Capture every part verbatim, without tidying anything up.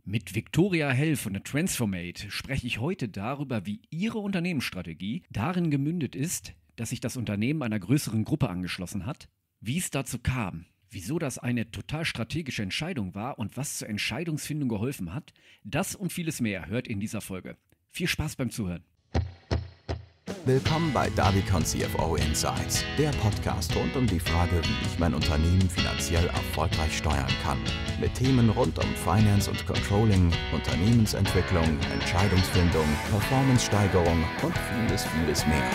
Mit Viktoria Hell von der Transformate spreche ich heute darüber, wie ihre Unternehmensstrategie darin gemündet ist, dass sich das Unternehmen einer größeren Gruppe angeschlossen hat, wie es dazu kam, wieso das eine total strategische Entscheidung war und was zur Entscheidungsfindung geholfen hat. Das und vieles mehr hört in dieser Folge. Viel Spaß beim Zuhören. Willkommen bei Davicon C F O Insights, der Podcast rund um die Frage, wie ich mein Unternehmen finanziell erfolgreich steuern kann. Mit Themen rund um Finance und Controlling, Unternehmensentwicklung, Entscheidungsfindung, Performance-Steigerung und vieles, vieles mehr.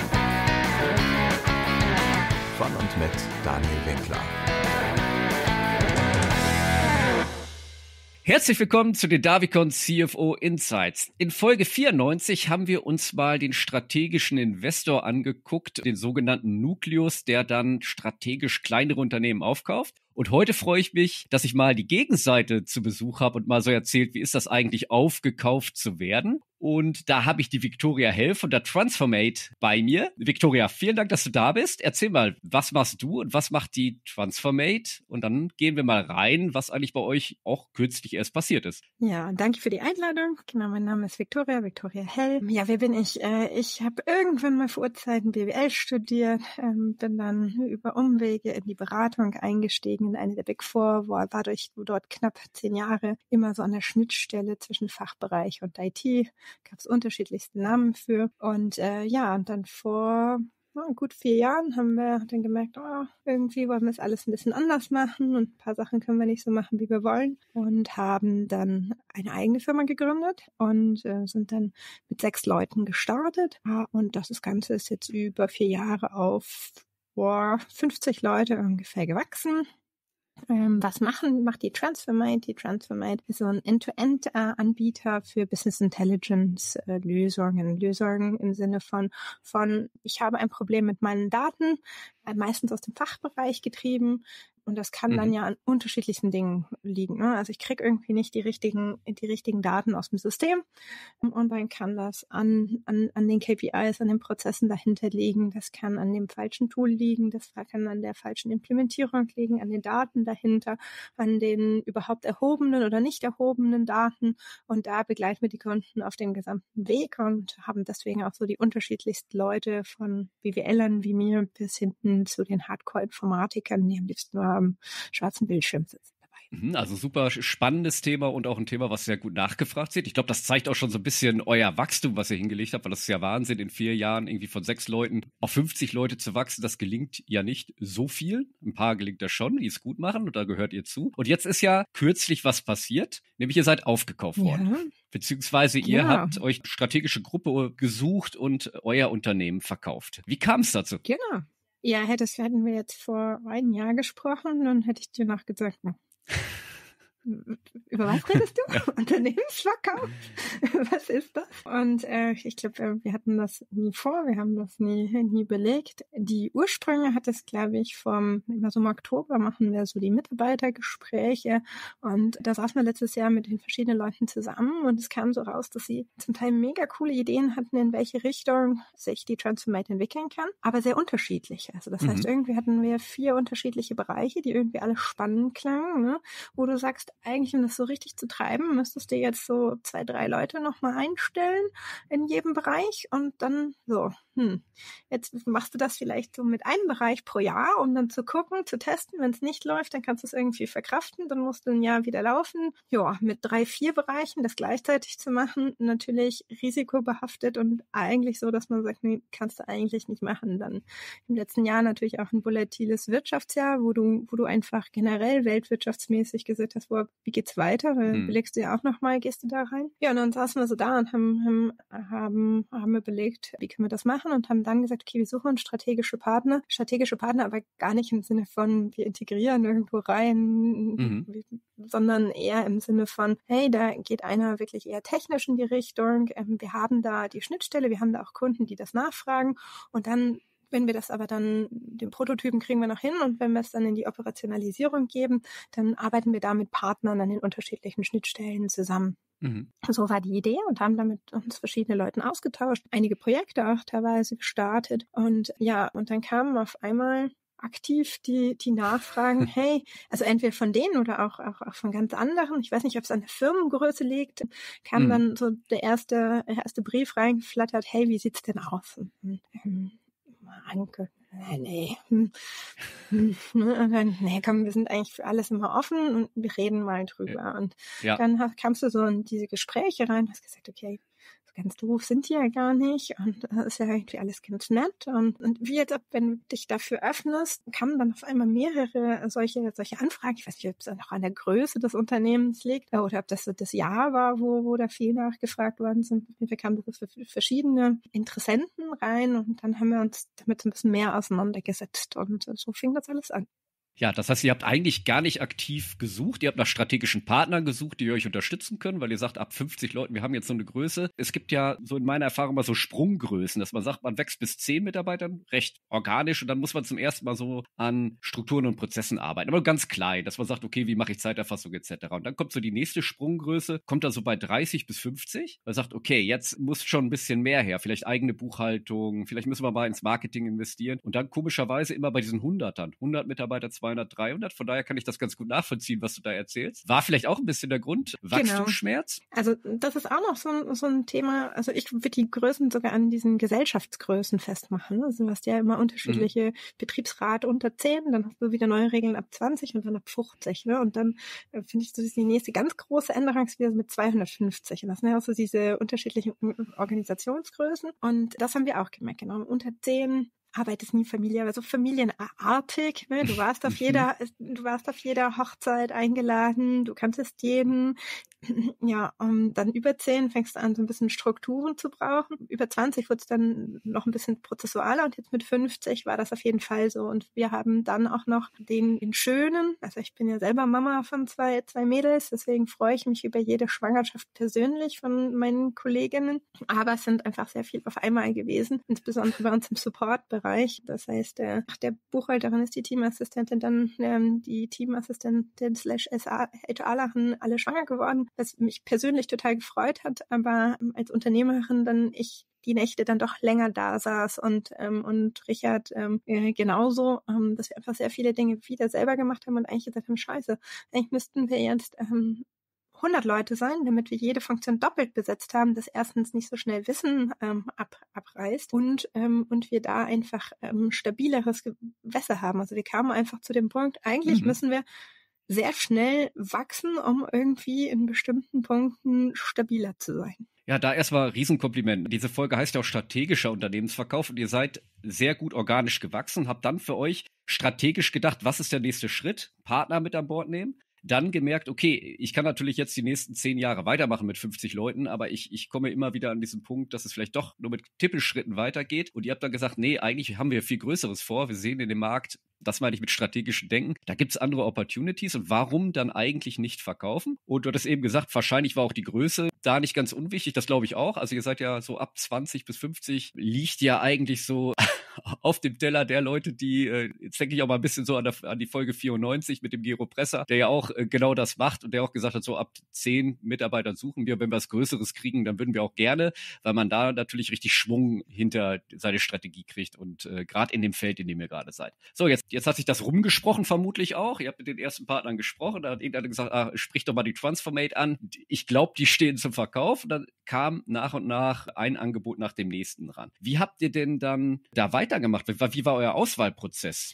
Von und mit Daniel Winkler. Herzlich willkommen zu den Davicon C F O Insights. In Folge vierundneunzig haben wir uns mal den strategischen Investor angeguckt, den sogenannten Nukleus, der dann strategisch kleinere Unternehmen aufkauft. Und heute freue ich mich, dass ich mal die Gegenseite zu Besuch habe und mal so erzählt, wie ist das eigentlich, aufgekauft zu werden. Und da habe ich die Viktoria Hell von der Transformate bei mir. Viktoria, vielen Dank, dass du da bist. Erzähl mal, was machst du und was macht die Transformate? Und dann gehen wir mal rein, was eigentlich bei euch auch kürzlich erst passiert ist. Ja, danke für die Einladung. Genau, mein Name ist Viktoria, Viktoria Hell. Ja, wer bin ich? Ich habe irgendwann mal vor Urzeiten B W L studiert, bin dann über Umwege in die Beratung eingestiegen, in eine der Big Four, war dadurch dort knapp zehn Jahre immer so an der Schnittstelle zwischen Fachbereich und I T. Gab es unterschiedlichste Namen für. Und äh, ja, und dann vor oh, gut vier Jahren haben wir dann gemerkt, oh, irgendwie wollen wir es alles ein bisschen anders machen und ein paar Sachen können wir nicht so machen, wie wir wollen. Und haben dann eine eigene Firma gegründet und äh, sind dann mit sechs Leuten gestartet. Ja, und das Ganze ist jetzt über vier Jahre auf oh, fünfzig Leute ungefähr gewachsen. Ähm, was machen, macht die Transformate? Die Transformate ist so ein End-to-End-Anbieter für Business Intelligence-Lösungen. Lösungen im Sinne von, von, ich habe ein Problem mit meinen Daten, äh, meistens aus dem Fachbereich getrieben. Und das kann mhm. dann ja an unterschiedlichsten Dingen liegen. Ne? Also ich kriege irgendwie nicht die richtigen, die richtigen Daten aus dem System. Und dann kann das an, an, an den K P Is, an den Prozessen dahinter liegen. Das kann an dem falschen Tool liegen. Das kann an der falschen Implementierung liegen, an den Daten dahinter, an den überhaupt erhobenen oder nicht erhobenen Daten. Und da begleiten wir die Kunden auf dem gesamten Weg und haben deswegen auch so die unterschiedlichsten Leute von B W Lern wie mir bis hinten zu den Hardcore-Informatikern, die am liebsten nur am schwarzen Bildschirm sitzen. Also super spannendes Thema und auch ein Thema, was sehr gut nachgefragt wird. Ich glaube, das zeigt auch schon so ein bisschen euer Wachstum, was ihr hingelegt habt, weil das ist ja Wahnsinn, in vier Jahren irgendwie von sechs Leuten auf fünfzig Leute zu wachsen. Das gelingt ja nicht so viel. Ein paar gelingt das schon, die es gut machen und da gehört ihr zu. Und jetzt ist ja kürzlich was passiert, nämlich ihr seid aufgekauft worden. Ja. Beziehungsweise ihr genau. habt euch eine strategische Gruppe gesucht und euer Unternehmen verkauft. Wie kam es dazu? Genau. Ja, hättest, hätten wir jetzt vor einem Jahr gesprochen, dann hätte ich dir noch gesagt, über was redest du? Ja. Unternehmensverkauf? Was ist das? Und äh, ich glaube, wir hatten das nie vor, wir haben das nie, nie belegt. Die Ursprünge hat es, glaube ich, vom, immer so im Oktober machen wir so die Mitarbeitergespräche und da saßen wir letztes Jahr mit den verschiedenen Leuten zusammen und es kam so raus, dass sie zum Teil mega coole Ideen hatten, in welche Richtung sich die Transformate entwickeln kann, aber sehr unterschiedlich. Also das mhm. heißt, irgendwie hatten wir vier unterschiedliche Bereiche, die irgendwie alle spannend klangen, ne? Wo du sagst, eigentlich, um das so richtig zu treiben, müsstest du jetzt so zwei, drei Leute nochmal einstellen in jedem Bereich und dann so, hm, jetzt machst du das vielleicht so mit einem Bereich pro Jahr, um dann zu gucken, zu testen. Wenn es nicht läuft, dann kannst du es irgendwie verkraften, dann musst du ein Jahr wieder laufen. Ja, mit drei, vier Bereichen das gleichzeitig zu machen, natürlich risikobehaftet und eigentlich so, dass man sagt, nee, kannst du eigentlich nicht machen. Dann im letzten Jahr natürlich auch ein volatiles Wirtschaftsjahr, wo du, wo du einfach generell weltwirtschaftsmäßig gesagt hast, wo wie geht's weiter? Hm. Belegst du ja auch nochmal, gehst du da rein? Ja, und dann saßen wir so da und haben, haben, haben, haben wir belegt, wie können wir das machen und haben dann gesagt, okay, wir suchen strategische Partner. Strategische Partner, aber gar nicht im Sinne von, wir integrieren irgendwo rein, mhm. wie, sondern eher im Sinne von, hey, da geht einer wirklich eher technisch in die Richtung. Ähm, wir haben da die Schnittstelle, wir haben da auch Kunden, die das nachfragen und dann wenn wir das aber dann, den Prototypen kriegen wir noch hin und wenn wir es dann in die Operationalisierung geben, dann arbeiten wir da mit Partnern an den unterschiedlichen Schnittstellen zusammen. Mhm. So war die Idee und haben damit uns verschiedene Leuten ausgetauscht, einige Projekte auch teilweise gestartet und ja, und dann kamen auf einmal aktiv die die nachfragen, hey, also entweder von denen oder auch auch, auch von ganz anderen, ich weiß nicht, ob es an der Firmengröße liegt, kam mhm. dann so der erste erste Brief reingeflattert, hey, wie sieht's denn aus? Und, ähm, Anke, nee, nee. Hm. Hm. Und dann, nee, komm, wir sind eigentlich für alles immer offen und wir reden mal drüber. Ja. Und ja. dann hast, kamst du so in diese Gespräche rein, hast gesagt, okay, so ganz doof sind die ja gar nicht und das ist ja irgendwie alles ganz nett. Und, und wie jetzt, wenn du dich dafür öffnest, kamen dann auf einmal mehrere solche solche Anfragen. Ich weiß nicht, ob es auch an der Größe des Unternehmens liegt oder ob das so das Jahr war, wo, wo da viel nachgefragt worden sind. Wir kamen so für verschiedene Interessenten rein und dann haben wir uns damit so ein bisschen mehr auseinandergesetzt und so fing das alles an. Ja, das heißt, ihr habt eigentlich gar nicht aktiv gesucht. Ihr habt nach strategischen Partnern gesucht, die euch unterstützen können, weil ihr sagt, ab fünfzig Leuten, wir haben jetzt so eine Größe. Es gibt ja so in meiner Erfahrung mal so Sprunggrößen, dass man sagt, man wächst bis zehn Mitarbeitern, recht organisch. Und dann muss man zum ersten Mal so an Strukturen und Prozessen arbeiten. Aber ganz klein, dass man sagt, okay, wie mache ich Zeiterfassung et cetera. Und dann kommt so die nächste Sprunggröße, kommt da so bei dreißig bis fünfzig. Man sagt, okay, jetzt muss schon ein bisschen mehr her. Vielleicht eigene Buchhaltung, vielleicht müssen wir mal ins Marketing investieren. Und dann komischerweise immer bei diesen Hundertern. hundert Mitarbeiter, zweihundert, dreihundert. Von daher kann ich das ganz gut nachvollziehen, was du da erzählst. War vielleicht auch ein bisschen der Grund, Wachstumsschmerz? Genau. Also das ist auch noch so ein, so ein Thema. Also ich würde die Größen sogar an diesen Gesellschaftsgrößen festmachen. Also du hast ja immer unterschiedliche mhm. Betriebsrat unter zehn, dann hast du wieder neue Regeln ab zwanzig und dann ab fünfzig. Ne? Und dann äh, finde ich, so die nächste ganz große Änderung ist wieder mit zweihundertfünfzig. Und das sind ja auch so diese unterschiedlichen Organisationsgrößen. Und das haben wir auch gemerkt. Genau, unter zehn Arbeit ist nie familiär, also familienartig, ne? Du warst auf jeder, du warst auf jeder Hochzeit eingeladen, du kanntest jeden. Ja, um, dann über zehn fängst du an, so ein bisschen Strukturen zu brauchen. Über zwanzig wurde es dann noch ein bisschen prozessualer und jetzt mit fünfzig war das auf jeden Fall so. Und wir haben dann auch noch den, den schönen, also ich bin ja selber Mama von zwei, zwei Mädels, deswegen freue ich mich über jede Schwangerschaft persönlich von meinen Kolleginnen. Aber es sind einfach sehr viel auf einmal gewesen, insbesondere bei uns im Support-Bereich. Das heißt, der, nach der Buchhalterin ist die Teamassistentin, dann ähm, die Teamassistentin slash HRlerin alle schwanger geworden, was mich persönlich total gefreut hat, aber als Unternehmerin dann ich die Nächte dann doch länger da saß und ähm, und Richard ähm, äh, genauso, ähm, dass wir einfach sehr viele Dinge wieder selber gemacht haben und eigentlich gesagt haben, scheiße, eigentlich müssten wir jetzt ähm, hundert Leute sein, damit wir jede Funktion doppelt besetzt haben, dass erstens nicht so schnell Wissen ähm, ab, abreißt und ähm, und wir da einfach ähm, stabileres Gewässer haben. Also wir kamen einfach zu dem Punkt, eigentlich mhm. müssen wir sehr schnell wachsen, um irgendwie in bestimmten Punkten stabiler zu sein. Ja, da erstmal Riesenkompliment. Diese Folge heißt ja auch strategischer Unternehmensverkauf und ihr seid sehr gut organisch gewachsen, habt dann für euch strategisch gedacht, was ist der nächste Schritt? Partner mit an Bord nehmen. Dann gemerkt, okay, ich kann natürlich jetzt die nächsten zehn Jahre weitermachen mit fünfzig Leuten, aber ich, ich komme immer wieder an diesen Punkt, dass es vielleicht doch nur mit Tippelschritten weitergeht. Und ihr habt dann gesagt, nee, eigentlich haben wir viel Größeres vor. Wir sehen in dem Markt, das meine ich mit strategischem Denken, da gibt's andere Opportunities und warum dann eigentlich nicht verkaufen? Und du hattest eben gesagt, wahrscheinlich war auch die Größe da nicht ganz unwichtig, das glaube ich auch. Also ihr seid ja so ab zwanzig bis fünfzig, liegt ja eigentlich so auf dem Teller der Leute, die, äh, jetzt denke ich auch mal ein bisschen so an, der, an die Folge vierundneunzig mit dem Gero Presser, der ja auch äh, genau das macht und der auch gesagt hat, so ab zehn Mitarbeitern suchen wir, wenn wir was Größeres kriegen, dann würden wir auch gerne, weil man da natürlich richtig Schwung hinter seine Strategie kriegt und äh, gerade in dem Feld, in dem ihr gerade seid. So, jetzt, jetzt hat sich das rumgesprochen vermutlich auch. Ihr habt mit den ersten Partnern gesprochen, da hat irgendeiner gesagt, ah, sprich doch mal die Transformate an. Ich glaube, die stehen zum Verkauf. Und dann kam nach und nach ein Angebot nach dem nächsten ran. Wie habt ihr denn dann da weitergemacht? Wie war euer Auswahlprozess?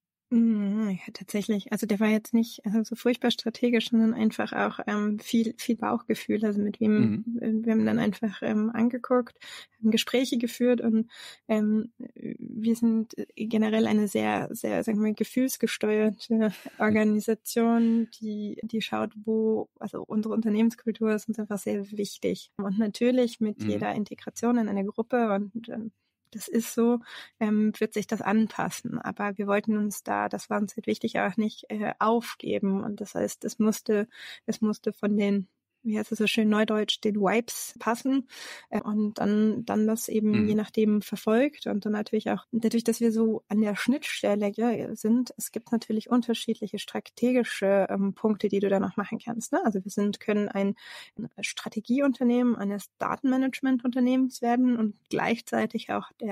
Ja, tatsächlich. Also der war jetzt nicht also so furchtbar strategisch, sondern einfach auch ähm, viel viel Bauchgefühl. Also mit wem, mhm. wir haben dann einfach ähm, angeguckt, haben Gespräche geführt und ähm, wir sind generell eine sehr, sehr, sagen wir, gefühlsgesteuerte Organisation, die die schaut, wo, also unsere Unternehmenskultur ist uns einfach sehr wichtig. Und natürlich mit mhm. jeder Integration in eine Gruppe und ähm, das ist so, ähm, wird sich das anpassen. Aber wir wollten uns da, das war uns halt wichtig, auch nicht äh, aufgeben. Und das heißt, es musste, es musste von den, wie heißt es so schön neudeutsch, den Vibes passen. Äh, und dann, dann das eben mhm. je nachdem verfolgt. Und dann natürlich auch, dadurch, dass wir so an der Schnittstelle ja, sind, es gibt natürlich unterschiedliche strategische ähm, Punkte, die du da noch machen kannst. Ne? Also wir sind, können ein Strategieunternehmen eines Datenmanagementunternehmens werden und gleichzeitig auch der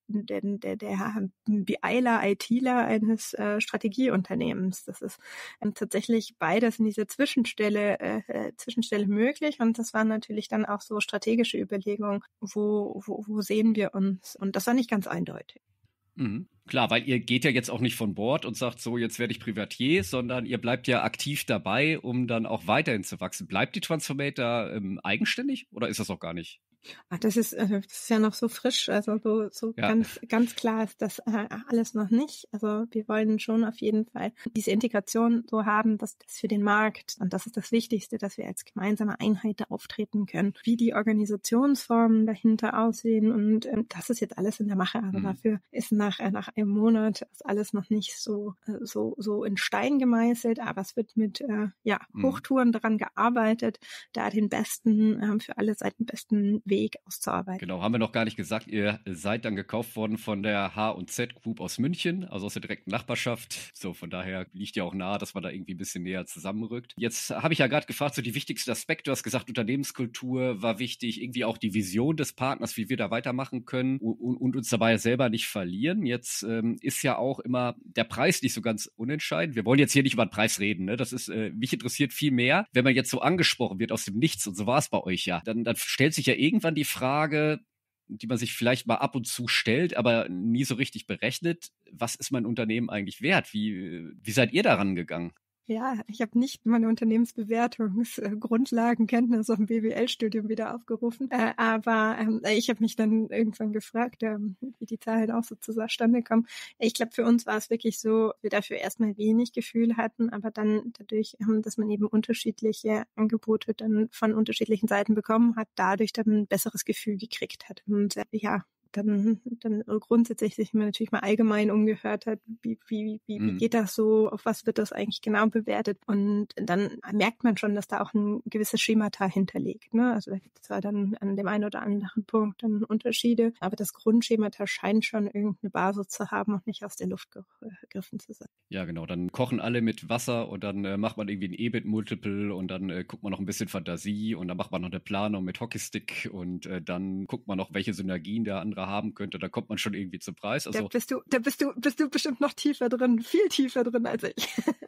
der, der, der BIler, ITler eines äh, Strategieunternehmens. Das ist ähm, tatsächlich beides in dieser Zwischenstelle, äh, Zwischenstelle möglich. Und das waren natürlich dann auch so strategische Überlegungen, wo, wo, wo sehen wir uns? Und das war nicht ganz eindeutig. Mhm. Klar, weil ihr geht ja jetzt auch nicht von Bord und sagt so, jetzt werde ich Privatier, sondern ihr bleibt ja aktiv dabei, um dann auch weiterhin zu wachsen. Bleibt die Transformator ähm, eigenständig oder ist das auch gar nicht? Ach, das ist, das ist ja noch so frisch, also so, so ja. ganz, ganz klar ist das äh, alles noch nicht. Also wir wollen schon auf jeden Fall diese Integration so haben, dass das für den Markt, und das ist das Wichtigste, dass wir als gemeinsame Einheit da auftreten können, wie die Organisationsformen dahinter aussehen, und ähm, das ist jetzt alles in der Mache. Also mhm. dafür ist nach, äh, nach einem Monat ist alles noch nicht so, äh, so, so in Stein gemeißelt, aber es wird mit äh, ja, Hochtouren mhm. daran gearbeitet, da den besten, äh, für alle Seiten besten Weg auszuarbeiten. Genau, haben wir noch gar nicht gesagt, ihr seid dann gekauft worden von der H und Z Group aus München, also aus der direkten Nachbarschaft. So, von daher liegt ja auch nahe, dass man da irgendwie ein bisschen näher zusammenrückt. Jetzt habe ich ja gerade gefragt, so die wichtigsten Aspekte, du hast gesagt, Unternehmenskultur war wichtig, irgendwie auch die Vision des Partners, wie wir da weitermachen können und, und, und uns dabei selber nicht verlieren. Jetzt ähm, ist ja auch immer der Preis nicht so ganz unentscheidend. Wir wollen jetzt hier nicht über den Preis reden, ne? Das ist, äh, mich interessiert viel mehr, wenn man jetzt so angesprochen wird aus dem Nichts, und so war es bei euch ja, dann, dann stellt sich ja irgendwie die Frage, die man sich vielleicht mal ab und zu stellt, aber nie so richtig berechnet: Was ist mein Unternehmen eigentlich wert? Wie, wie seid ihr daran gegangen? Ja, ich habe nicht meine Unternehmensbewertungsgrundlagenkenntnis auf dem B W L-Studium wieder aufgerufen, äh, aber ähm, ich habe mich dann irgendwann gefragt, ähm, wie die Zahlen auch so zustande kommen. Ich glaube, für uns war es wirklich so, wir dafür erstmal wenig Gefühl hatten, aber dann dadurch, ähm, dass man eben unterschiedliche Angebote dann von unterschiedlichen Seiten bekommen hat, dadurch dann ein besseres Gefühl gekriegt hat. Und äh, ja, dann, dann grundsätzlich sich mal natürlich mal allgemein umgehört hat, wie, wie, wie, mhm. wie geht das so, auf was wird das eigentlich genau bewertet, und dann merkt man schon, dass da auch ein gewisses Schemata hinterlegt, ne? Also da gibt es zwar dann an dem einen oder anderen Punkt dann Unterschiede, aber das Grundschemata scheint schon irgendeine Basis zu haben und nicht aus der Luft gegriffen zu sein. Ja, genau, dann kochen alle mit Wasser und dann äh, macht man irgendwie ein E B I T-Multiple und dann äh, guckt man noch ein bisschen Fantasie und dann macht man noch eine Planung mit Hockeystick und äh, dann guckt man noch, welche Synergien der andere haben könnte, da kommt man schon irgendwie zum Preis. Also, da bist du, da bist du, bist du bestimmt noch tiefer drin, viel tiefer drin als ich.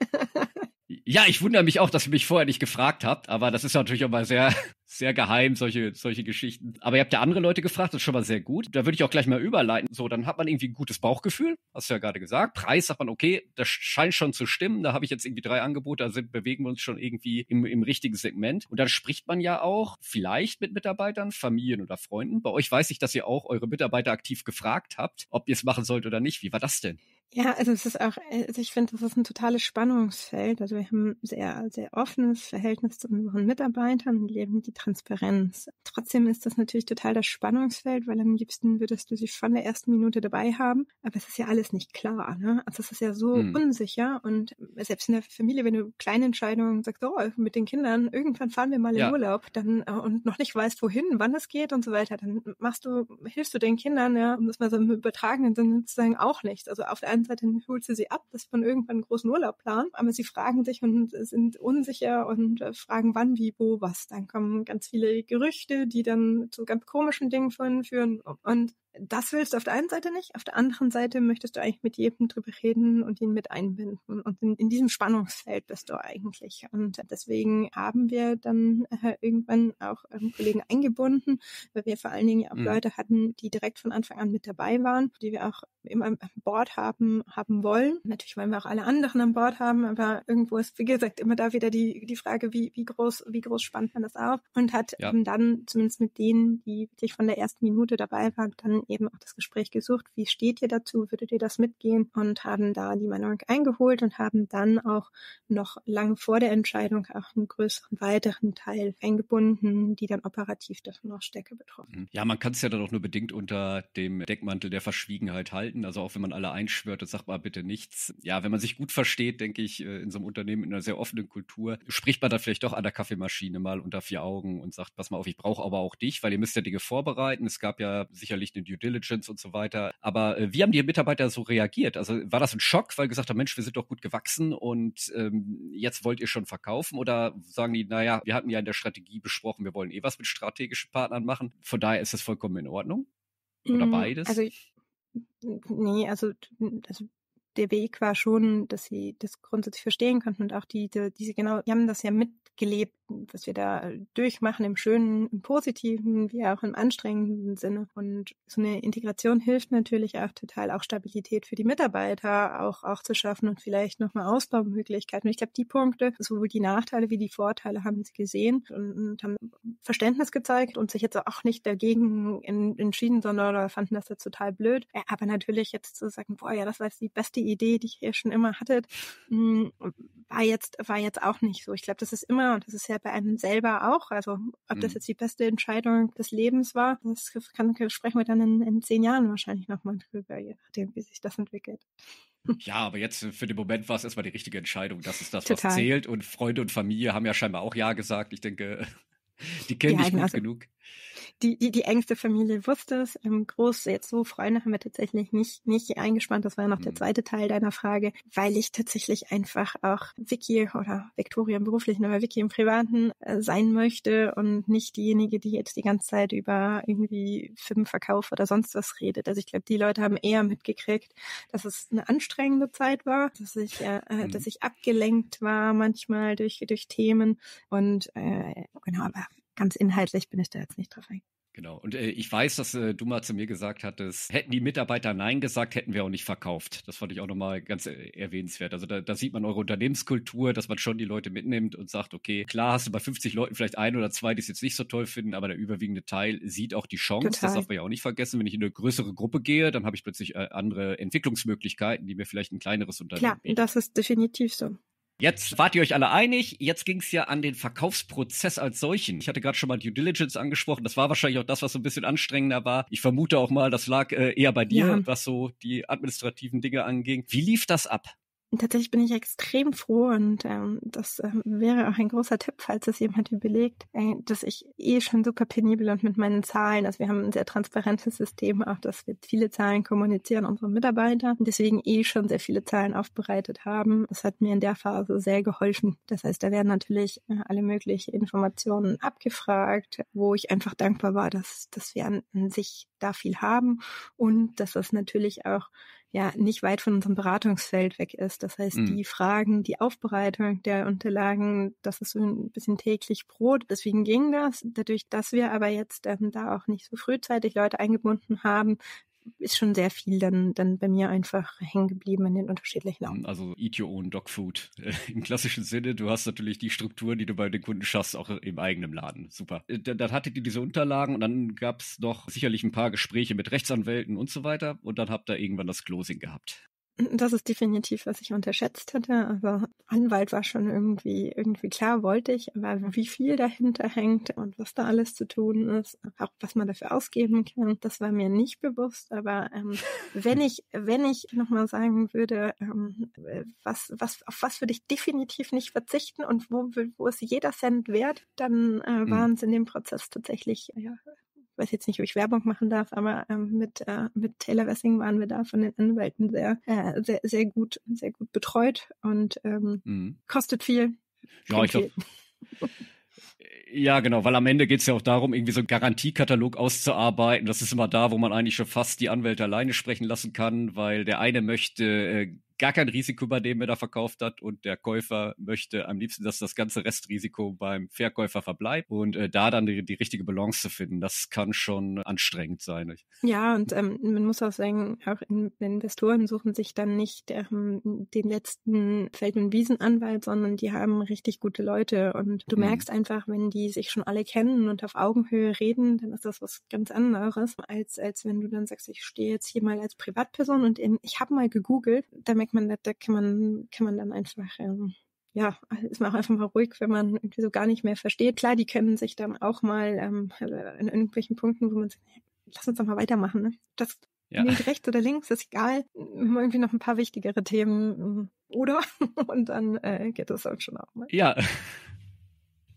Ja, ich wundere mich auch, dass ihr mich vorher nicht gefragt habt, aber das ist natürlich auch mal sehr, sehr geheim, solche, solche Geschichten. Aber ihr habt ja andere Leute gefragt, das ist schon mal sehr gut. Da würde ich auch gleich mal überleiten. So, dann hat man irgendwie ein gutes Bauchgefühl, hast du ja gerade gesagt. Preis sagt man, okay, das scheint schon zu stimmen. Da habe ich jetzt irgendwie drei Angebote, da sind, bewegen wir uns schon irgendwie im, im richtigen Segment. Und dann spricht man ja auch vielleicht mit Mitarbeitern, Familien oder Freunden. Bei euch weiß ich, dass ihr auch eure Mitarbeiter aktiv gefragt habt, ob ihr es machen sollt oder nicht. Wie war das denn? Ja, also es ist auch, also ich finde, das ist ein totales Spannungsfeld. Also wir haben ein sehr, sehr offenes Verhältnis zu unseren Mitarbeitern und leben die Transparenz. Trotzdem ist das natürlich total das Spannungsfeld, weil am liebsten würdest du sie von der ersten Minute dabei haben. Aber es ist ja alles nicht klar, ne? Also es ist ja so hm. unsicher, und selbst in der Familie, wenn du kleine Entscheidungen sagst, oh, mit den Kindern, irgendwann fahren wir mal in ja. Urlaub, dann und noch nicht weißt, wohin, wann es geht und so weiter, dann machst du, hilfst du den Kindern, ja, um das mal so im übertragenen Sinne zu sagen, auch nicht. Also auf der einen Seite holst du sie ab, dass man irgendwann einen großen Urlaub planen, aber sie fragen sich und sind unsicher und äh, fragen wann, wie, wo, was. Dann kommen ganz viele Gerüchte, die dann zu ganz komischen Dingen führen, und das willst du auf der einen Seite nicht, auf der anderen Seite möchtest du eigentlich mit jedem drüber reden und ihn mit einbinden, und in, in diesem Spannungsfeld bist du eigentlich, und deswegen haben wir dann äh, irgendwann auch ähm, Kollegen eingebunden, weil wir vor allen Dingen auch mhm. Leute hatten, die direkt von Anfang an mit dabei waren, die wir auch immer an Bord haben haben wollen. Natürlich wollen wir auch alle anderen an Bord haben, aber irgendwo ist, wie gesagt, immer da wieder die die Frage, wie wie groß wie groß spannt man das auf, und hat ja. eben dann zumindest mit denen, die wirklich von der ersten Minute dabei waren, dann eben auch das Gespräch gesucht, wie steht ihr dazu, würdet ihr das mitgehen, und haben da die Meinung eingeholt und haben dann auch noch lange vor der Entscheidung auch einen größeren, weiteren Teil eingebunden, die dann operativ davon auch stärker betroffen. Ja, man kann es ja dann auch nur bedingt unter dem Deckmantel der Verschwiegenheit halten, also auch wenn man alle einschwört und sagt mal bitte nichts. Ja, wenn man sich gut versteht, denke ich, in so einem Unternehmen in einer sehr offenen Kultur, spricht man dann vielleicht doch an der Kaffeemaschine mal unter vier Augen und sagt, pass mal auf, ich brauche aber auch dich, weil ihr müsst ja Dinge vorbereiten. Es gab ja sicherlich eine Due Diligence und so weiter. Aber äh, wie haben die Mitarbeiter so reagiert? Also war das ein Schock, weil gesagt haben, Mensch, wir sind doch gut gewachsen und ähm, jetzt wollt ihr schon verkaufen? Oder sagen die, naja, wir hatten ja in der Strategie besprochen, wir wollen eh was mit strategischen Partnern machen. Von daher ist das vollkommen in Ordnung? Oder beides? Also nee, also, also der Weg war schon, dass sie das grundsätzlich verstehen konnten und auch die, die diese genau, die haben das ja mitgelebt, was wir da durchmachen, im schönen, im positiven, wie auch im anstrengenden Sinne. Und so eine Integration hilft natürlich auch total, auch Stabilität für die Mitarbeiter auch, auch zu schaffen und vielleicht nochmal Ausbaumöglichkeiten. Und ich glaube, die Punkte, sowohl die Nachteile wie die Vorteile, haben sie gesehen und, und haben Verständnis gezeigt und sich jetzt auch nicht dagegen in, entschieden, sondern oder fanden das jetzt total blöd. Aber natürlich jetzt zu sagen, boah, ja, das war jetzt die beste Idee, die ich hier schon immer hatte, war jetzt, war jetzt auch nicht so. Ich glaube, das ist immer, und das ist ja bei einem selber auch, also ob das jetzt die beste Entscheidung des Lebens war, das kann, sprechen wir dann in, in zehn Jahren wahrscheinlich nochmal drüber, je nachdem, wie sich das entwickelt. Ja, aber jetzt für den Moment war es erstmal die richtige Entscheidung. Das ist das, Total. was zählt. Und Freunde und Familie haben ja scheinbar auch Ja gesagt. Ich denke, die kennen dich Ja, gut also genug. Die, die, die engste Familie wusste es. Ähm, groß, jetzt so Freunde haben wir tatsächlich nicht, nicht eingespannt. Das war ja noch Mhm. der zweite Teil deiner Frage, weil ich tatsächlich einfach auch Vicky oder Victoria im Beruflichen, aber Vicky im Privaten äh, sein möchte und nicht diejenige, die jetzt die ganze Zeit über irgendwie Firmenverkauf oder sonst was redet. Also ich glaube, die Leute haben eher mitgekriegt, dass es eine anstrengende Zeit war, dass ich, äh, mhm. dass ich abgelenkt war manchmal durch, durch Themen und äh, genau, aber ganz inhaltlich bin ich da jetzt nicht drauf eingegangen. Genau. Und äh, ich weiß, dass äh, du mal zu mir gesagt hattest, hätten die Mitarbeiter Nein gesagt, hätten wir auch nicht verkauft. Das fand ich auch nochmal ganz äh, erwähnenswert. Also da, da sieht man eure Unternehmenskultur, dass man schon die Leute mitnimmt und sagt, okay, klar hast du bei fünfzig Leuten vielleicht ein oder zwei, die es jetzt nicht so toll finden, aber der überwiegende Teil sieht auch die Chance. Total. Das darf man ja auch nicht vergessen. Wenn ich in eine größere Gruppe gehe, dann habe ich plötzlich äh, andere Entwicklungsmöglichkeiten, die mir vielleicht ein kleineres Unternehmen Klar, bieten. das ist definitiv so. Jetzt wart ihr euch alle einig, jetzt ging es ja an den Verkaufsprozess als solchen. Ich hatte gerade schon mal Due Diligence angesprochen, das war wahrscheinlich auch das, was so ein bisschen anstrengender war. Ich vermute auch mal, das lag äh, eher bei dir, ja. was so die administrativen Dinge anging. Wie lief das ab? Tatsächlich bin ich extrem froh und ähm, das äh, wäre auch ein großer Tipp, falls es jemand überlegt, äh, dass ich eh schon super penibel und mit meinen Zahlen, also wir haben ein sehr transparentes System, auch dass wir viele Zahlen kommunizieren, unsere Mitarbeiter, und deswegen eh schon sehr viele Zahlen aufbereitet haben. Das hat mir in der Phase sehr geholfen. Das heißt, da werden natürlich äh, alle möglichen Informationen abgefragt, wo ich einfach dankbar war, dass, dass wir an, an sich da viel haben und dass das natürlich auch ja nicht weit von unserem Beratungsfeld weg ist. Das heißt, mhm. die Fragen, die Aufbereitung der Unterlagen, das ist so ein bisschen täglich Brot. Deswegen ging das. Dadurch, dass wir aber jetzt ähm, da auch nicht so frühzeitig Leute eingebunden haben, ist schon sehr viel dann, dann bei mir einfach hängen geblieben in den unterschiedlichen Augen. Also eat your own dog food äh, im klassischen Sinne. Du hast natürlich die Struktur, die du bei den Kunden schaffst, auch im eigenen Laden. Super. Äh, dann, dann hattet ihr diese Unterlagen und dann gab es noch sicherlich ein paar Gespräche mit Rechtsanwälten und so weiter und dann habt ihr irgendwann das Closing gehabt. Das ist definitiv, was ich unterschätzt hatte. Also Anwalt war schon irgendwie irgendwie klar, wollte ich, aber wie viel dahinter hängt und was da alles zu tun ist, auch was man dafür ausgeben kann, das war mir nicht bewusst. Aber ähm, wenn ich wenn ich nochmal sagen würde, ähm, was was auf was würde ich definitiv nicht verzichten und wo wo ist jeder Cent wert, dann äh, waren es in dem Prozess tatsächlich ja. Ich weiß jetzt nicht, ob ich Werbung machen darf, aber ähm, mit äh, mit Taylor Wessing waren wir da von den Anwälten sehr äh, sehr sehr gut sehr gut betreut und ähm, mhm. kostet viel. Ja, ich glaube. Ja, genau, weil am Ende geht's ja auch darum, irgendwie so einen Garantiekatalog auszuarbeiten. Das ist immer da, wo man eigentlich schon fast die Anwälte alleine sprechen lassen kann, weil der eine möchte äh, gar kein Risiko übernehmen, wer da verkauft hat und der Käufer möchte am liebsten, dass das ganze Restrisiko beim Verkäufer verbleibt und äh, da dann die, die richtige Balance zu finden, das kann schon anstrengend sein. Ja, und ähm, man muss auch sagen, auch in, Investoren suchen sich dann nicht ähm, den letzten Feld- und Wiesenanwalt, sondern die haben richtig gute Leute und du mhm. merkst einfach, wenn die sich schon alle kennen und auf Augenhöhe reden, dann ist das was ganz anderes, als als wenn du dann sagst, ich stehe jetzt hier mal als Privatperson und in, ich habe mal gegoogelt, damit man, da kann man, kann man dann einfach, ähm, ja, ist man auch einfach mal ruhig, wenn man irgendwie so gar nicht mehr versteht. Klar, die können sich dann auch mal ähm, in irgendwelchen Punkten, wo man sagt, lass uns doch mal weitermachen, ne? Das ja. Nicht rechts oder links, ist egal. Irgendwie noch ein paar wichtigere Themen, oder? Und dann äh, geht das dann schon auch mal. Ja.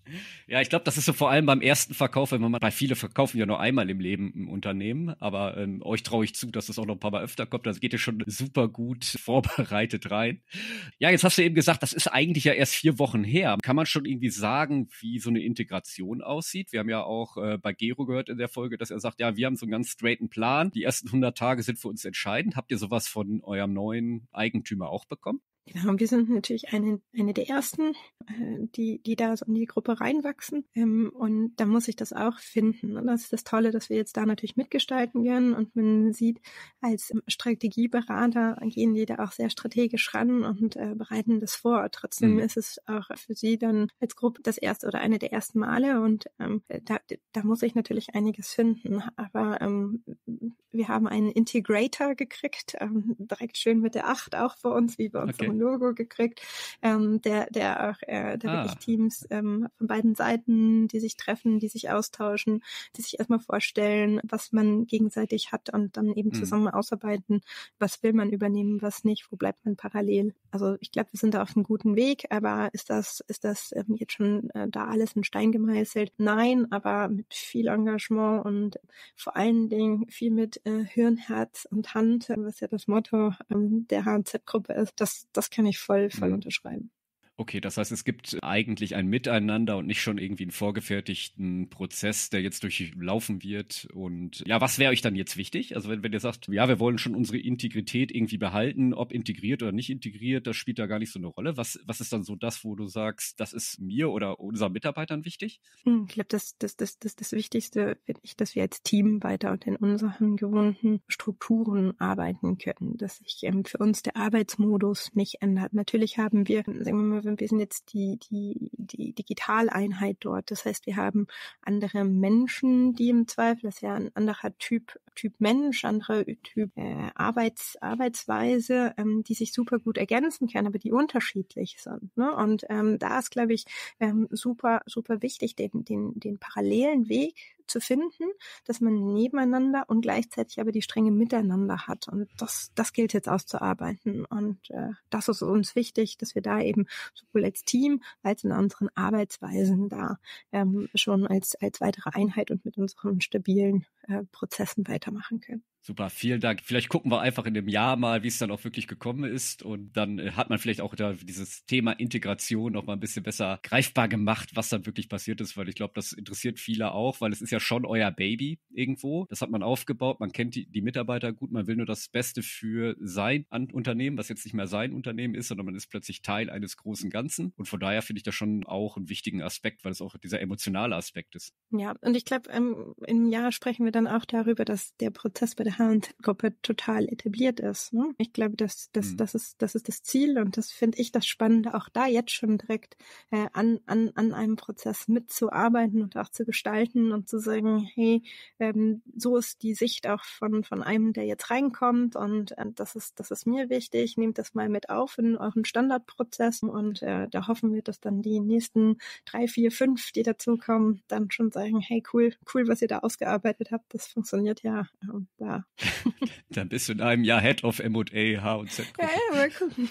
Ja, ich glaube, das ist so vor allem beim ersten Verkauf, wenn man mal, weil viele verkaufen ja nur einmal im Leben im Unternehmen, aber ähm, euch traue ich zu, dass es auch noch ein paar Mal öfter kommt. Das geht ja schon super gut vorbereitet rein. Ja, jetzt hast du eben gesagt, das ist eigentlich ja erst vier Wochen her. Kann man schon irgendwie sagen, wie so eine Integration aussieht? Wir haben ja auch äh, bei Gero gehört in der Folge, dass er sagt, ja, wir haben so einen ganz straighten Plan. Die ersten hundert Tage sind für uns entscheidend. Habt ihr sowas von eurem neuen Eigentümer auch bekommen? Genau, wir sind natürlich eine, eine der ersten, äh, die, die da so in die Gruppe reinwachsen. Ähm, und da muss ich das auch finden. Und das ist das Tolle, dass wir jetzt da natürlich mitgestalten können. Und man sieht, als Strategieberater gehen die da auch sehr strategisch ran und äh, bereiten das vor. Trotzdem mhm. ist es auch für sie dann als Gruppe das erste oder eine der ersten Male. Und ähm, da, da muss ich natürlich einiges finden. Aber ähm, wir haben einen Integrator gekriegt, ähm, direkt schön mit der acht auch bei uns, wie bei uns okay. Logo gekriegt, ähm, der, der auch, äh, der ah. wirklich Teams ähm, von beiden Seiten, die sich treffen, die sich austauschen, die sich erstmal vorstellen, was man gegenseitig hat und dann eben mhm. zusammen ausarbeiten, was will man übernehmen, was nicht, wo bleibt man parallel. Also ich glaube, wir sind da auf einem guten Weg, aber ist das, ist das ähm, jetzt schon äh, da alles in Stein gemeißelt? Nein, aber mit viel Engagement und vor allen Dingen viel mit äh, Hirn, Herz und Hand, was ja das Motto ähm, der H und Z-Gruppe ist. Das, das kann ich voll, voll mhm. unterschreiben. Okay, das heißt, es gibt eigentlich ein Miteinander und nicht schon irgendwie einen vorgefertigten Prozess, der jetzt durchlaufen wird. Und ja, was wäre euch dann jetzt wichtig? Also wenn, wenn ihr sagt, ja, wir wollen schon unsere Integrität irgendwie behalten, ob integriert oder nicht integriert, das spielt da gar nicht so eine Rolle. Was, was ist dann so das, wo du sagst, das ist mir oder unseren Mitarbeitern wichtig? Ich glaube, das, das, das, das, das Wichtigste finde ich, dass wir als Team weiter und in unseren gewohnten Strukturen arbeiten können, dass sich ähm, für uns der Arbeitsmodus nicht ändert. Natürlich haben wir, sagen wir mal, wir sind jetzt die, die, die Digitaleinheit dort. Das heißt, wir haben andere Menschen, die im Zweifel, das ist ja ein anderer Typ, Typ Mensch, anderer Typ äh, Arbeits, Arbeitsweise, ähm, die sich super gut ergänzen können, aber die unterschiedlich sind. Ne? Und ähm, da ist, glaube ich, ähm, super, super wichtig, den, den, den parallelen Weg zu finden, dass man nebeneinander und gleichzeitig aber die Stränge miteinander hat. Und das, das gilt jetzt auszuarbeiten. Und äh, das ist uns wichtig, dass wir da eben sowohl als Team als in unseren Arbeitsweisen da ähm, schon als, als weitere Einheit und mit unseren stabilen äh, Prozessen weitermachen können. Super, vielen Dank. Vielleicht gucken wir einfach in dem Jahr mal, wie es dann auch wirklich gekommen ist. Und dann äh, hat man vielleicht auch da dieses Thema Integration noch mal ein bisschen besser greifbar gemacht, was dann wirklich passiert ist. Weil ich glaube, das interessiert viele auch, weil es ist ja schon euer Baby irgendwo. Das hat man aufgebaut, man kennt die, die Mitarbeiter gut, man will nur das Beste für sein Unternehmen, was jetzt nicht mehr sein Unternehmen ist, sondern man ist plötzlich Teil eines großen Ganzen. Und von daher finde ich das schon auch einen wichtigen Aspekt, weil es auch dieser emotionale Aspekt ist. Ja, und ich glaube, ähm, im Jahr sprechen wir dann auch darüber, dass der Prozess bei der H und Z-Gruppe total etabliert ist. Ne? Ich glaube, das, das, mhm. das, ist, das ist das Ziel und das finde ich das Spannende, auch da jetzt schon direkt äh, an, an, an einem Prozess mitzuarbeiten und auch zu gestalten und zu sagen, hey, ähm, so ist die Sicht auch von, von einem, der jetzt reinkommt und äh, das ist, das ist mir wichtig, nehmt das mal mit auf in euren Standardprozess und äh, da hoffen wir, dass dann die nächsten drei, vier, fünf, die dazukommen, dann schon sagen, hey, cool, cool, was ihr da ausgearbeitet habt, das funktioniert ja äh, da. Dann bist du in einem Jahr Head of M und A, H und Z. Ja, ja, mal gucken.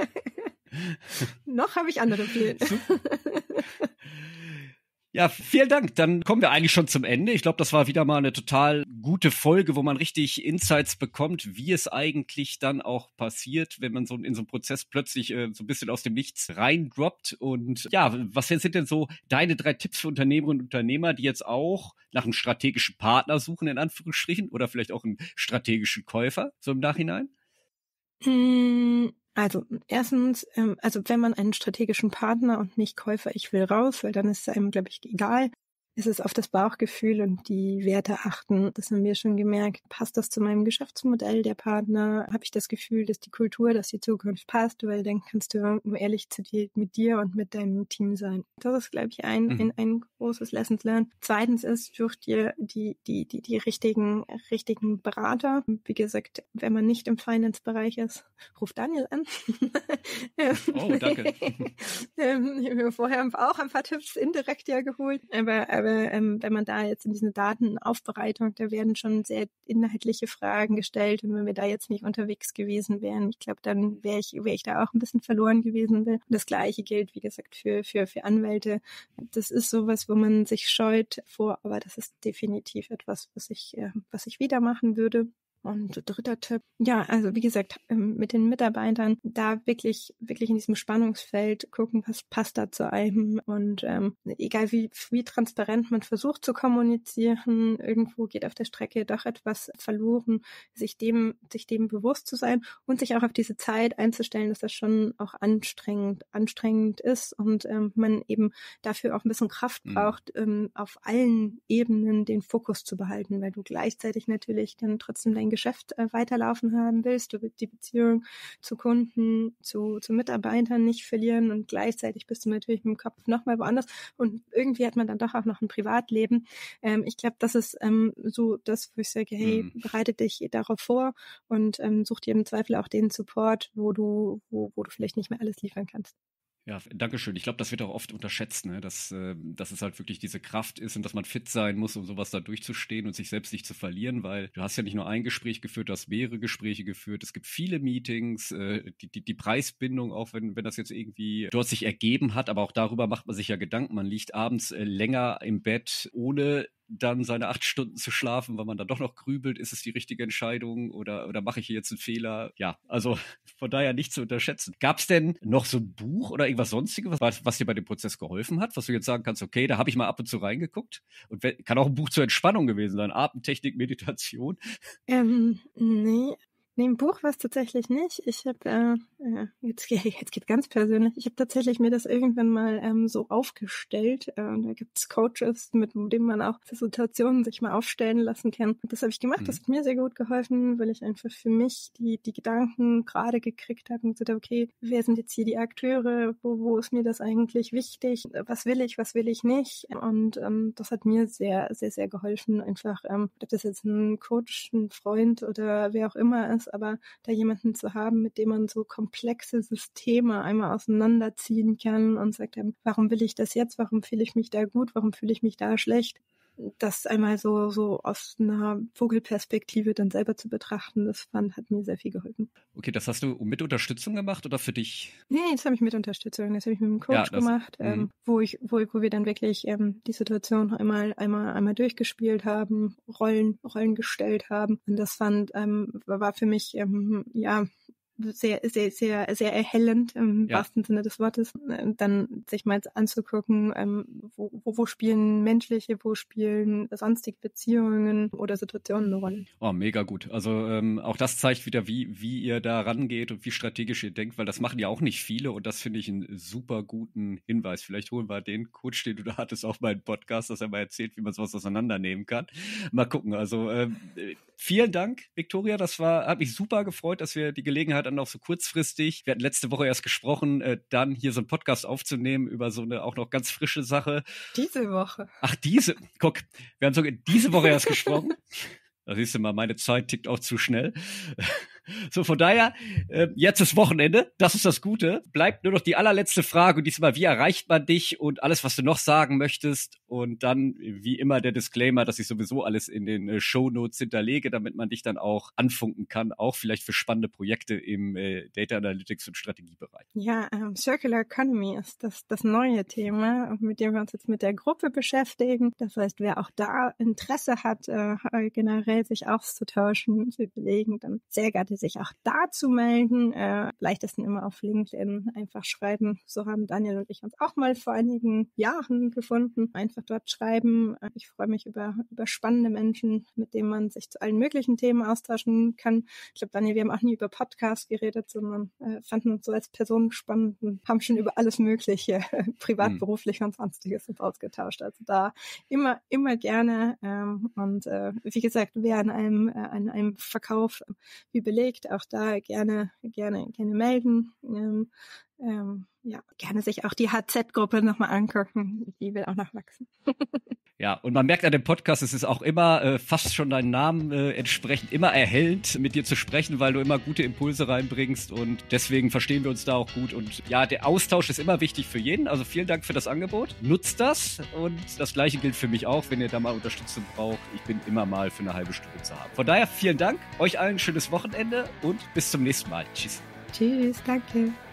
Noch habe ich andere Pläne. Ja, vielen Dank. Dann kommen wir eigentlich schon zum Ende. Ich glaube, das war wieder mal eine total gute Folge, wo man richtig Insights bekommt, wie es eigentlich dann auch passiert, wenn man so in so einen Prozess plötzlich äh, so ein bisschen aus dem Nichts reindroppt. Und ja, was sind denn so deine drei Tipps für Unternehmerinnen und Unternehmer, die jetzt auch nach einem strategischen Partner suchen, in Anführungsstrichen, oder vielleicht auch einen strategischen Käufer, so im Nachhinein? Hm. Also erstens, ähm, also wenn man einen strategischen Partner und nicht Käufer, ich will raus, weil dann ist es einem, glaube ich, egal, ist es auf das Bauchgefühl und die Werte achten. Das haben wir schon gemerkt. Passt das zu meinem Geschäftsmodell, der Partner? Habe ich das Gefühl, dass die Kultur, dass die Zukunft passt? Weil dann kannst du ehrlich zu dir, mit dir und mit deinem Team sein. Das ist, glaube ich, ein, mhm. ein, ein großes Lessons learned. Zweitens ist, such dir die, die, die, die richtigen, richtigen Berater. Wie gesagt, wenn man nicht im Finance-Bereich ist, ruf Daniel an. Oh, danke. Ich habe mir vorher auch ein paar Tipps indirekt ja geholt. Aber, aber glaube, ähm, wenn man da jetzt in diese Datenaufbereitung, da werden schon sehr inhaltliche Fragen gestellt und wenn wir da jetzt nicht unterwegs gewesen wären, ich glaube, dann wäre ich, wäre ich da auch ein bisschen verloren gewesen. Und das Gleiche gilt, wie gesagt, für, für, für Anwälte. Das ist sowas, wo man sich scheut vor, aber das ist definitiv etwas, was ich, äh, was ich wieder machen würde. Und dritter Tipp, ja, also wie gesagt, mit den Mitarbeitern da wirklich, wirklich in diesem Spannungsfeld gucken, was passt da zu einem und ähm, egal wie, wie transparent man versucht zu kommunizieren, irgendwo geht auf der Strecke doch etwas verloren, sich dem, sich dem bewusst zu sein und sich auch auf diese Zeit einzustellen, dass das schon auch anstrengend, anstrengend ist und ähm, man eben dafür auch ein bisschen Kraft braucht, mhm. ähm, auf allen Ebenen den Fokus zu behalten, weil du gleichzeitig natürlich dann trotzdem dein Geschäft äh, weiterlaufen haben willst, du willst die Beziehung zu Kunden, zu, zu Mitarbeitern nicht verlieren und gleichzeitig bist du natürlich mit dem Kopf nochmal woanders und irgendwie hat man dann doch auch noch ein Privatleben. Ähm, ich glaube, das ist ähm, so das, wo ich sage, hey, mhm. bereite dich darauf vor und ähm, such dir im Zweifel auch den Support, wo du, wo, wo du vielleicht nicht mehr alles liefern kannst. Ja, danke schön. Ich glaube, das wird auch oft unterschätzt, ne? dass, äh, dass es halt wirklich diese Kraft ist und dass man fit sein muss, um sowas da durchzustehen und sich selbst nicht zu verlieren, weil du hast ja nicht nur ein Gespräch geführt, du hast mehrere Gespräche geführt, es gibt viele Meetings, äh, die, die, die Preisbindung, auch wenn, wenn das jetzt irgendwie dort sich ergeben hat, aber auch darüber macht man sich ja Gedanken. Man liegt abends äh, länger im Bett, ohne dann seine acht Stunden zu schlafen, weil man dann doch noch grübelt, ist es die richtige Entscheidung oder, oder mache ich hier jetzt einen Fehler? Ja, also von daher nicht zu unterschätzen. Gab es denn noch so ein Buch oder irgendwas Sonstiges, was, was dir bei dem Prozess geholfen hat, was du jetzt sagen kannst, okay, da habe ich mal ab und zu reingeguckt und kann auch ein Buch zur Entspannung gewesen sein, Atemtechnik, Meditation? Ähm, nee. Nee, ein Buch war es tatsächlich nicht. Ich habe, äh, ja, jetzt, jetzt geht ganz persönlich, ich habe tatsächlich mir das irgendwann mal ähm, so aufgestellt. Äh, da gibt's Coaches, mit denen man auch für Situationen sich mal aufstellen lassen kann. Und das habe ich gemacht, mhm. das hat mir sehr gut geholfen, weil ich einfach für mich die die Gedanken gerade gekriegt habe und gesagt habe, okay, wer sind jetzt hier die Akteure, wo, wo ist mir das eigentlich wichtig, was will ich, was will ich nicht? Und ähm, das hat mir sehr, sehr, sehr geholfen, einfach, ähm, ob das jetzt ein Coach, ein Freund oder wer auch immer ist, aber da jemanden zu haben, mit dem man so komplexe Systeme einmal auseinanderziehen kann und sagt, warum will ich das jetzt, warum fühle ich mich da gut, warum fühle ich mich da schlecht, das einmal so so aus einer Vogelperspektive dann selber zu betrachten, das fand, hat mir sehr viel geholfen. Okay, das hast du mit Unterstützung gemacht oder für dich? Nee, das habe ich mit Unterstützung, das habe ich mit einem Coach ja, das, gemacht, ähm, wo ich wo, wo wir dann wirklich ähm, die Situation einmal einmal einmal durchgespielt haben, Rollen Rollen gestellt haben und das fand ähm, war für mich ähm, ja sehr, sehr, sehr, sehr erhellend im ja. wahrsten Sinne des Wortes, dann sich mal anzugucken, ähm, wo, wo, wo spielen menschliche, wo spielen sonstige Beziehungen oder Situationen eine Rolle. Oh, mega gut. Also ähm, auch das zeigt wieder, wie, wie ihr da rangeht und wie strategisch ihr denkt, weil das machen ja auch nicht viele und das finde ich einen super guten Hinweis. Vielleicht holen wir den Coach, den du da hattest, auch mal einen Podcast, dass er mal erzählt, wie man sowas auseinandernehmen kann. Mal gucken. Also ähm, vielen Dank, Viktoria. Das war, hat mich super gefreut, dass wir die Gelegenheit dann auch so kurzfristig, wir hatten letzte Woche erst gesprochen, äh, dann hier so einen Podcast aufzunehmen über so eine auch noch ganz frische Sache. Diese Woche. Ach, diese, guck, wir haben sogar diese Woche erst gesprochen. Da siehst du mal, meine Zeit tickt auch zu schnell. So, von daher, äh, jetzt ist Wochenende, das ist das Gute. Bleibt nur noch die allerletzte Frage und diesmal, wie erreicht man dich und alles, was du noch sagen möchtest und dann, wie immer, der Disclaimer, dass ich sowieso alles in den äh, Shownotes hinterlege, damit man dich dann auch anfunken kann, auch vielleicht für spannende Projekte im äh, Data Analytics und Strategiebereich. Ja, ähm, Circular Economy ist das, das neue Thema, mit dem wir uns jetzt mit der Gruppe beschäftigen. Das heißt, wer auch da Interesse hat, äh, generell sich auszutauschen, zu überlegen, dann sehr gerne sich auch dazu melden. Äh, leichtesten immer auf LinkedIn einfach schreiben. So haben Daniel und ich uns auch mal vor einigen Jahren gefunden. Einfach dort schreiben. Äh, ich freue mich über, über spannende Menschen, mit denen man sich zu allen möglichen Themen austauschen kann. Ich glaube, Daniel, wir haben auch nie über Podcasts geredet, sondern äh, fanden uns so als Personen spannend und haben schon über alles Mögliche, privat, mhm. beruflich und sonstiges uns ausgetauscht. Also da immer, immer gerne. Ähm, und äh, wie gesagt, wer an einem, äh, an einem Verkauf wie belegt, auch da gerne, gerne, gerne melden. Ähm, ähm, ja, gerne sich auch die H Z-Gruppe nochmal angucken. Die will auch noch wachsen. Ja, und man merkt an dem Podcast, es ist auch immer äh, fast schon deinem Namen äh, entsprechend immer erhellend, mit dir zu sprechen, weil du immer gute Impulse reinbringst und deswegen verstehen wir uns da auch gut. Und ja, der Austausch ist immer wichtig für jeden. Also vielen Dank für das Angebot. Nutzt das und das Gleiche gilt für mich auch, wenn ihr da mal Unterstützung braucht. Ich bin immer mal für eine halbe Stunde zu haben. Von daher vielen Dank, euch allen ein schönes Wochenende und bis zum nächsten Mal. Tschüss. Tschüss, danke.